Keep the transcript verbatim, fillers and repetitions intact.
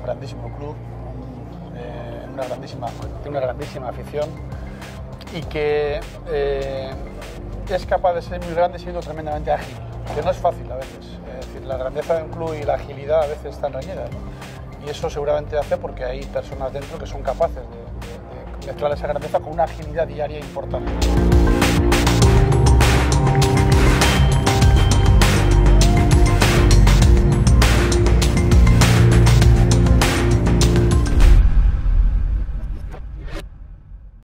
grandísimo club, eh, una, grandísima, una grandísima afición y que eh, es capaz de ser muy grande siendo tremendamente ágil, que no es fácil a veces. Es decir, la grandeza de un club y la agilidad a veces están reñidas, ¿no? Y eso seguramente hace porque hay personas dentro que son capaces de, de, de mezclar esa grandeza con una agilidad diaria importante.